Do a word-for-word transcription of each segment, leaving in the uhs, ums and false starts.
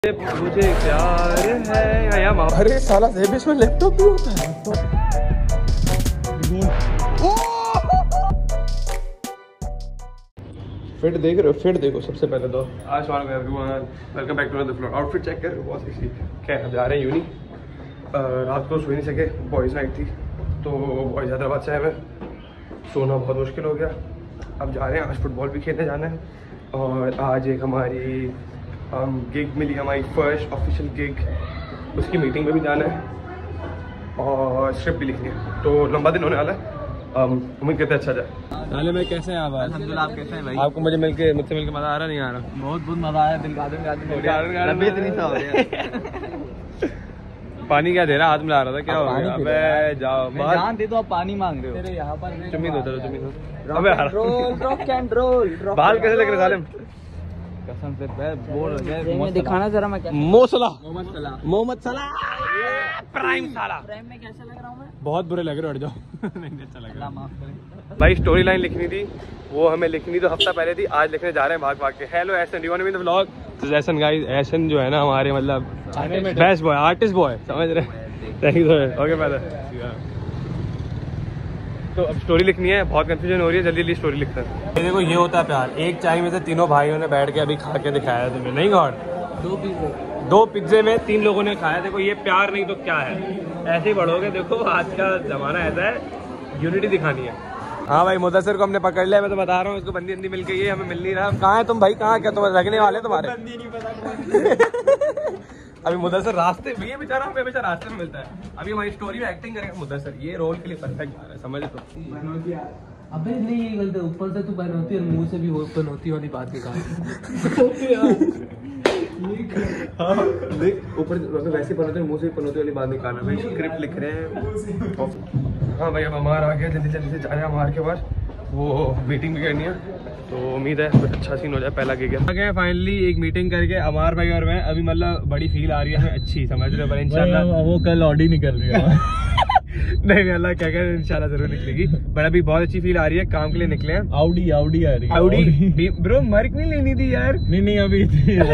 मुझे प्यार है या अरे साला जेबिश में लैपटॉप भी होता है। फिट देख रहे हो? फिट देखो सबसे पहले तो आज everyone welcome back to another vlog. Outfit check कर, बहुत सेक्सी। खैर हम जा रहे हैं यूनी। रात को सो नहीं सके, बॉयज़ नाइट थी तो बॉयज़ हैदराबाद से आए हुए, सोना बहुत मुश्किल हो गया। अब जा रहे हैं, आज फुटबॉल भी खेलने जाना है और आज एक हमारी हम गिग मिली, हमारी फर्स्ट ऑफिशियल गिग, उसकी मीटिंग में भी जाना है और स्क्रिप्ट भी लिखनी है, तो लंबा दिन होने वाला है। उम्मीद करते अच्छा जाए। नाले में कैसे हैं आप? अल्हम्दुलिल्लाह, आप कैसे हैं भाई? आपको मुझे मिलके मुझसे मिलके मजा आ रहा नहीं आ रहा? बहुत बहुत मजा आया, दिल गार्डन गार्डन हो गया। पानी क्या दे रहा? हाथ मिला रहा था, क्या हो गया? अबे जाओ बाहर, जान दे दो, आप पानी मांग रहे हो। तेरे यहाँ पर चुम्मी दो, चलो चुम्मी दो। अबे यार रॉक एंड रोल बाल कैसे लग रहे सालिम? कसम से बोल रहे, दिखाना जरा मैं क्या। मोसला मोहम्मद सलाह मोहम्मद सलाह प्राइम साला। प्राइम में कैसा लग रहा हूँ मैं? बहुत बुरे लग रहे हो, हट जाओ। नहीं अच्छा लग रहा। माफ करें भाई स्टोरी लाइन लिखनी थी, वो हमें लिखनी तो हफ्ता पहले थी, आज लिखने जा रहे हैं भाग भाग के। Hello Esan, you want to be in the vlog? तो एसन गाइस, एसन जो है ना हमारे मतलब बेस्ट बॉय, आर्टिस्ट बॉय, समझ रहे? Thank you okay brother. तो अब स्टोरी लिखनी है, बहुत कंफ्यूजन हो रही है, जल्दी जल्दी स्टोरी लिखते हैं। देखो ये होता है प्यार, एक चाय में से तीनों भाइयों ने बैठ के अभी खा के दिखाया तुम्हें, नहीं गॉड? दो पिज्जे दो पिज्जे में तीन लोगों ने खाया। देखो ये प्यार नहीं तो क्या है? ऐसे ही बढ़ोगे। देखो आज का जमाना ऐसा है, यूनिटी दिखानी है। हाँ भाई, मुदस्सिर को हमने पकड़ लिया, मैं तो बता रहा हूँ, इसको बंदी बंदी मिल गई है, हमें मिल नहीं रहा। कहाँ है तुम भाई? कहाँ क्या तुम लगने वाले तुम्हारे? बंदी नहीं पता। अभी मुदस्सिर रास्ते, ये बेचारा हमें बेचारा रास्ते में मिलता है। अभी हमारी स्टोरी में एक्टिंग करेगा मुदस्सिर, ये रोल के लिए परफेक्ट जा रहा है, समझ तो। अबे नहीं, ये गलत है, ऊपर से तू बनौती और मुंह से भी वो बनौती वाली बात निकाल। हाँ देख, ऊपर वैसे पनौती मुंह से भी पनौती वाली बात निकालना। भाई स्क्रिप्ट लिख रहे हैं। हाँ भाई अब हमारा आ गया, जल्दी जल्दी से जा रहे हैं हमारे के बाद, वो मीटिंग भी करनी है, तो उम्मीद है कुछ अच्छा सीन हो जाए। पहला गिग है, आ गए फाइनली एक मीटिंग करके अमार भाई और मैं। अभी मतलब बड़ी फील आ रही है हमें, अच्छी, समझ रहे हो? पर इंशाल्लाह वो कल ऑडी निकल रही है। नहीं नहीं अल्लाह क्या कह, इंशाल्लाह जरूर निकलेगी, बट अभी बहुत अच्छी फील आ रही है। काम के लिए निकले हैं। आउडी आउडी आ रही है। आउडी ब्रो, मर्क नहीं लेनी थी यार। नहीं नहीं अभी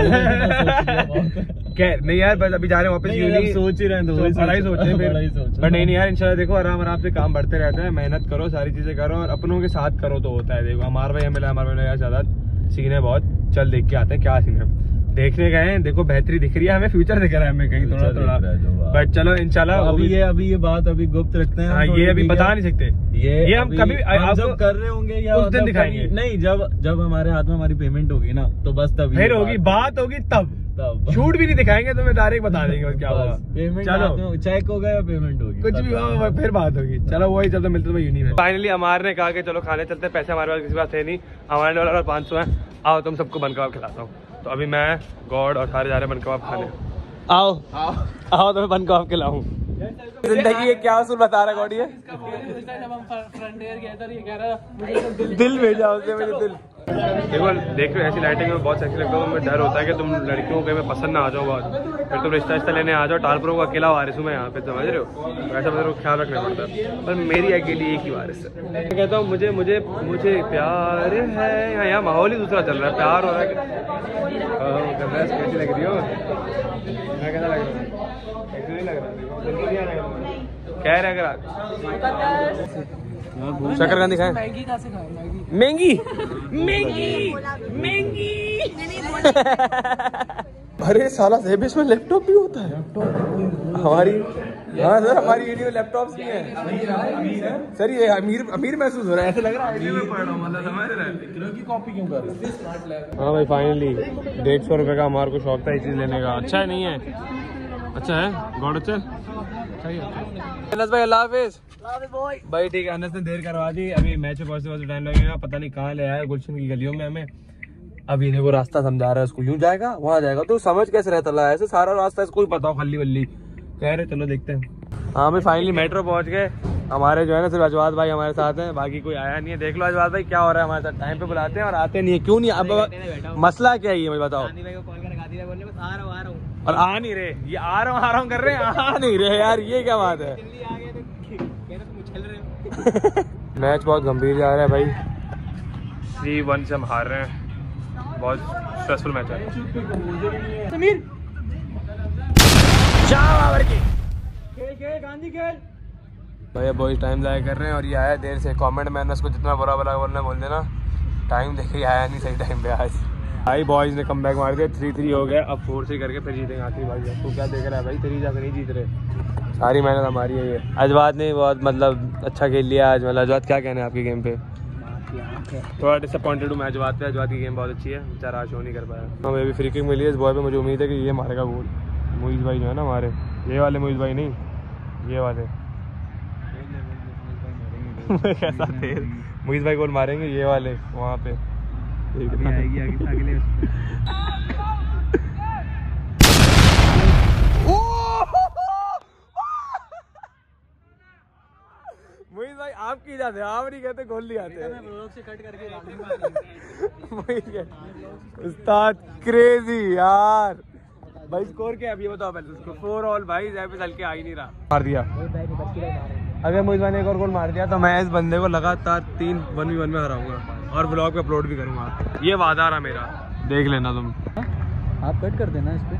खैर नहीं यार, बस अभी जा रहे हैं वापस यूनी। सोच ही रहे हैं, पढ़ाई सोच रहे हैं, बट नहीं नहीं यार, इंशाल्लाह देखो आराम आराम से काम बढ़ते रहते हैं। मेहनत करो, सारी चीजें करो और अपनों के साथ करो तो होता है। देखो हमारे भाई हमें हमारे भाई यार ज्यादा सीन है बहुत, चल देख के आते हैं क्या सीन है। देखने गए हैं, देखो बेहतरी दिख रही है हमें, फ्यूचर दिख रहा है हमें कहीं थोड़ा थोड़ा, बट चलो इंशाल्लाह। तो अभी ये अभी ये बात अभी गुप्त रखते हैं। हाँ ये अभी बता नहीं सकते, ये ये हम कभी हम जब कर रहे होंगे या उस दिन दिखाएंगे। नहीं, जब जब हमारे हाथ में हमारी पेमेंट होगी ना, तो बस तब फिर होगी बात, होगी तब तब शूट भी नहीं दिखाएंगे, तो मैं डायरेक्ट बता देंगे क्या हुआ। पेमेंट चलो चेक होगा या पेमेंट होगी, कुछ भी हो फिर बात होगी। चलो वही चलते मिलते तो यूनी में। फाइनली हमारे ने कहा कि चलो खाने चलते, पैसे हमारे पास किसी पास थे नहीं, हमारे वाला पाँच सौ है, आओ तुम सबको बन कबाब खिलाता हूँ। तो अभी मैं गॉड और सारे जा रहे हैं बन कबाब खाने। आओ आओ आओ तो मैं बन कबाब खिलाऊं। जिंदगी के क्या असूल बता रहा गॉड? ये दिल भेजा उसने मुझे, दिल। देखो देख रहे हो ऐसी लाइटिंग में बहुत सेक्सी लगता है, मुझे डर होता है कि तुम लड़कियों के मैं पसंद ना आ जाओ बहुत, फिर तुम रिश्ता रिश्ता लेने आ जाओ, टालपुरों को अकेला वारिस हूँ मैं यहाँ पे, समझ रहे हो? ऐसा मेरे को ख्याल रखना पड़ता है, पर मेरी अकेली एक ही वारिस है। मैं कहता हूँ मुझे मुझे मुझे प्यार है, यहाँ यहाँ माहौल ही दूसरा चल रहा है, प्यार हो रहा है। कैसी लग रही हो? मैं कैसा लग रहा हूँ? कैसे नहीं लग रहा? कह रहे अगर शकरकंद खाए, मैगी कहाँ से खाए? महंगी महंगी महंगी। अरे साला जेबिश में लैपटॉप भी होता है। हमारी हाँ सर, हमारी वीडियो लैपटॉप की है सर। ये अमीर अमीर महसूस हो रहा है, ऐसा लग रहा है किलो की कॉपी क्यों कर रहे हैं? हाँ भाई फाइनली डेढ़ सौ रुपये का हमारे को शौक था ये चीज़ लेने का। अच्छा है नहीं है? अच्छा है गॉड, अच्छा अनस भाई, अल्लाह हाफिज भाई। ठीक है, अनस ने देर करवा दी, अभी मैच में पहुंचते पहुंचते टाइम लगेगा, पता नहीं कहाँ ले आया, गुलशन की गलियों में हमें। अभी देखो रास्ता समझा रहा है उसको, यूं जाएगा वहाँ जाएगा, तो समझ कैसे रहता है ऐसे सारा रास्ता इसको ही पता हो, खल्ली वल्ली कह रहे। चलो देखते हैं। हाँ भाई फाइनली मेट्रो पहुंच गए। हमारे जो है ना सिर्फ अजवाद भाई हमारे साथ हैं, बाकी कोई आया नहीं है। देख लो अजवाद भाई क्या हो रहा है हमारे साथ, टाइम पे बुलाते हैं और आते नहीं है, क्यों नहीं? अब मसला क्या है ये मुझे बताओ। और आ नहीं रहे, ये आ रहा हूँ आ रहा हूँ कर रहे हैं, आ नहीं रहे यार, ये क्या बात है? मैच बहुत गंभीर जा रहा है भाई, थ्री वन से हम हार रहे हैं, बहुत स्ट्रेसफुल मैच है। समीर भैया बॉयज टाइम ज़ाया कर रहे हैं और ये आया देर से। कमेंट मैंने उसको जितना बुरा बुरा बोलना बोल देना, टाइम देखे आया नहीं सही टाइम पे आज। भाई बॉयज ने कम बैक मार दिया, थ्री थ्री हो गया। अब फोर थ्री करके फिर जीतेंगे आखिरी। भाई तू क्या देख रहा है भाई, तेरी जाकर नहीं जीत रहे, सारी मेहनत हमारी है ये। अजवात ने बहुत मतलब अच्छा खेल लिया आज। मतलब अजवात क्या कहना है आपकी गेम पे? थोड़ा डिसअपॉइंटेड हूँ मैं अजवात पे। अजवात की गेम बहुत अच्छी है, बेचारा शो नहीं कर पाया। हमें अभी फ्री किक मिली है इस बॉय पे, मुझे उम्मीद है कि ये मारेगा गोल। मोइज भाई जो है ना हमारे, ये वाले मोइज भाई नहीं, ये वाले कैसा थे मोइज भाई गोल मारेंगे ये वाले वहाँ पे। आएगी आगे अगले मोइज भाई आप की जाते, आप नहीं कहते गोल नहीं आते। मैं ब्लॉग से कट करके उस्ताद क्रेजी यार। भाई स्कोर क्या है अब ये बताओ पहले उसको। फोर ऑल भाई, जैसे चल के आ ही नहीं रहा। मार दिया। अगर मोइज भाई ने एक और गोल मार दिया तो मैं इस बंदे को लगातार तीन वन वी वन में हराऊंगा और ब्लॉग पे अपलोड भी करूंगा। ये वादा रहा मेरा, देख लेना तुम। आप कट कर देना इस पे।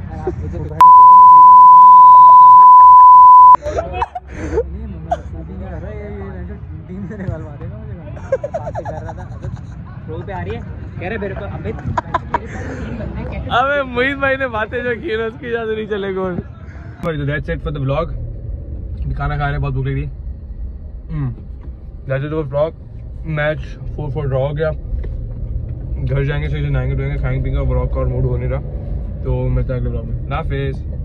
अबे मोहित भाई ने बातें जो की उसकी ज्यादा नहीं चले goal. That's it for the vlog. खाना खा रहे हैं, बहुत भूख लगी। That's it for vlog. Match four four draw हो गया। घर जाएंगे, सही से नहाएंगे धोएंगे, खाएंगे पीएंगे। व्लॉग का और मूड हो नहीं रहा तो मिलता है अगले व्लॉग में। हाफिज़।